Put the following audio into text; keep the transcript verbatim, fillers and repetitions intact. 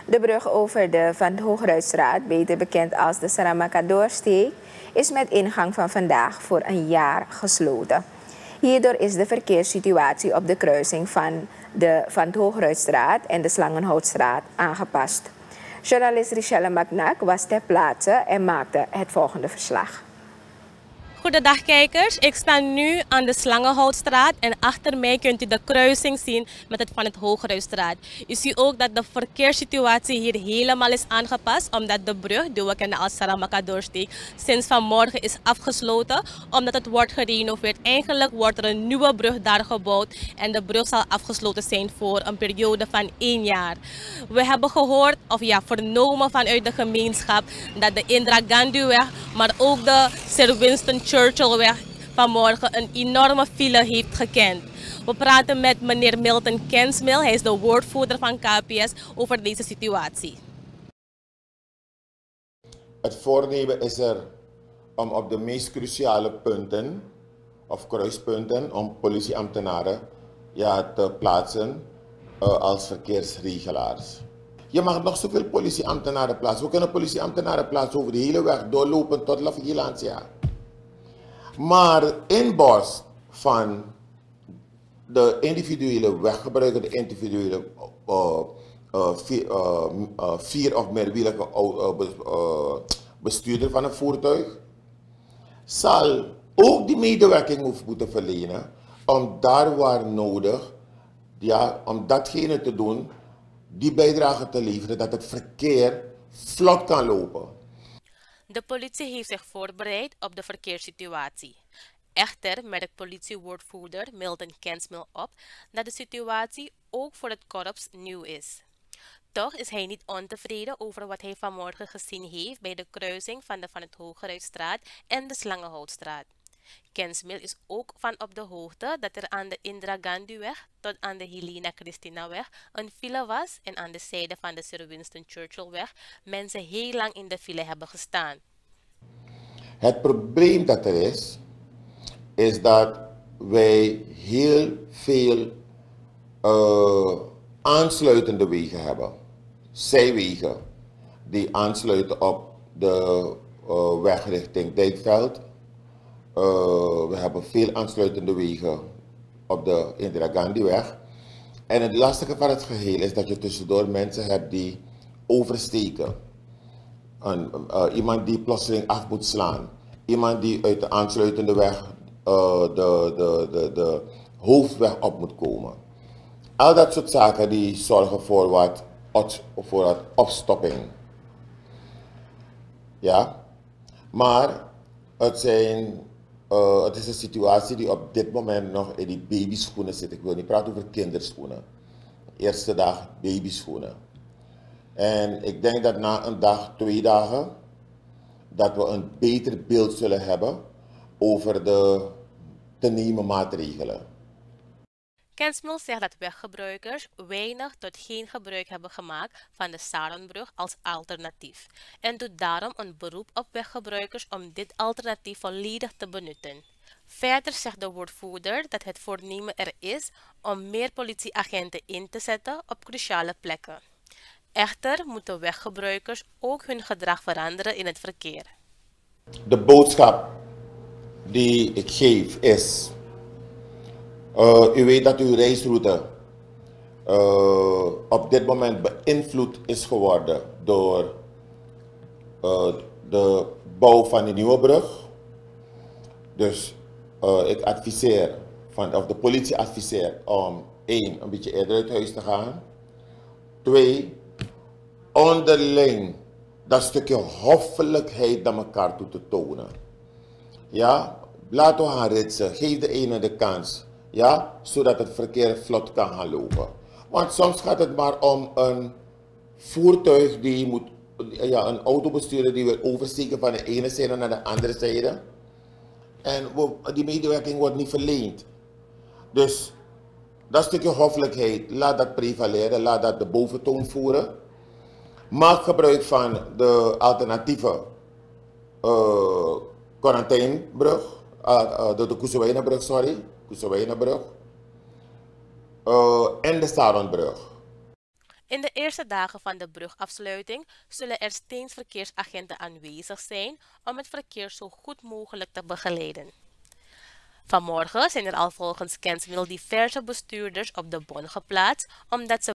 De brug over de Van het Hoogruitstraat, beter bekend als de Saramaka-doorsteek, is met ingang van vandaag voor een jaar gesloten. Hierdoor is de verkeerssituatie op de kruising van de Van het Hoogruitstraat en de Slangenhoutstraat aangepast. Journalist Richelle Macnak was ter plaatse en maakte het volgende verslag. Goedendag kijkers, ik sta nu aan de Slangenhoutstraat en achter mij kunt u de kruising zien met het Van het Hoogruitstraat. U ziet ook dat de verkeerssituatie hier helemaal is aangepast omdat de brug, die we kennen als Saramaka-doorsteek, sinds vanmorgen is afgesloten omdat het wordt gerenoveerd. Eigenlijk wordt er een nieuwe brug daar gebouwd en de brug zal afgesloten zijn voor een periode van één jaar. We hebben gehoord, of ja, vernomen vanuit de gemeenschap dat de Indira Gandhiweg, maar ook de Sir Winston Churchillweg vanmorgen een enorme file heeft gekend. We praten met meneer Milton Kensmil, hij is de woordvoerder van K P S, over deze situatie. Het voornemen is er om op de meest cruciale punten of kruispunten om politieambtenaren ja, te plaatsen uh, als verkeersregelaars. Je mag nog zoveel politieambtenaren plaatsen. We kunnen politieambtenaren plaatsen over de hele weg doorlopen tot La Vigilancia. Maar inborst van de individuele weggebruiker, de individuele uh, uh, vier, uh, uh, vier of meerwielige uh, uh, bestuurder van een voertuig, zal ook die medewerking moeten verlenen om daar waar nodig, ja, om datgene te doen, die bijdrage te leveren dat het verkeer vlot kan lopen. De politie heeft zich voorbereid op de verkeerssituatie. Echter merkt politiewoordvoerder Milton Kensmil op dat de situatie ook voor het korps nieuw is. Toch is hij niet ontevreden over wat hij vanmorgen gezien heeft bij de kruising van de Van het Hoogruitstraat en de Slangenhoutstraat. Kensmil is ook van op de hoogte dat er aan de Indira Gandhiweg tot aan de Helena Christinaweg een file was en aan de zijde van de Sir Winston Churchillweg mensen heel lang in de file hebben gestaan. Het probleem dat er is, is dat wij heel veel uh, aansluitende wegen hebben. Zijwegen die aansluiten op de uh, weg richting Dijkveld. Uh, we hebben veel aansluitende wegen op de Indira Gandhiweg. En het lastige van het geheel is dat je tussendoor mensen hebt die oversteken. Een, uh, iemand die plotseling af moet slaan. Iemand die uit de aansluitende weg uh, de, de, de, de hoofdweg op moet komen. Al dat soort zaken die zorgen voor wat, voor wat opstopping. Ja, maar het zijn... Uh, het is een situatie die op dit moment nog in die babyschoenen zit. Ik wil niet praten over kinderschoenen. Eerste dag babyschoenen. En ik denk dat na een dag, twee dagen, dat we een beter beeld zullen hebben over de te nemen maatregelen. Kensmil zegt dat weggebruikers weinig tot geen gebruik hebben gemaakt van de Saronbrug als alternatief en doet daarom een beroep op weggebruikers om dit alternatief volledig te benutten. Verder zegt de woordvoerder dat het voornemen er is om meer politieagenten in te zetten op cruciale plekken. Echter moeten weggebruikers ook hun gedrag veranderen in het verkeer. De boodschap die ik geef is... Uh, u weet dat uw reisroute uh, op dit moment beïnvloed is geworden door uh, de bouw van de nieuwe brug. Dus uh, ik adviseer, van, of de politie adviseert om één, een beetje eerder uit huis te gaan. Twee, onderling dat stukje hoffelijkheid naar elkaar toe te tonen. Ja, laten we gaan ritsen, geef de ene de kans. Ja, zodat het verkeer vlot kan gaan lopen. Want soms gaat het maar om een voertuig die moet, ja, een autobestuurder die wil oversteken van de ene zijde naar de andere zijde. En we, die medewerking wordt niet verleend. Dus dat stukje hoffelijkheid, laat dat prevaleren, laat dat de boventoon voeren. Maak gebruik van de alternatieve uh, quarantainebrug, uh, uh, de, de Koesewijnenbrug, sorry. Koesewijnenbrug uh, en de Saronbrug. In de eerste dagen van de brugafsluiting zullen er steeds verkeersagenten aanwezig zijn om het verkeer zo goed mogelijk te begeleiden. Vanmorgen zijn er al volgens Kensmil diverse bestuurders op de Bon geplaatst omdat ze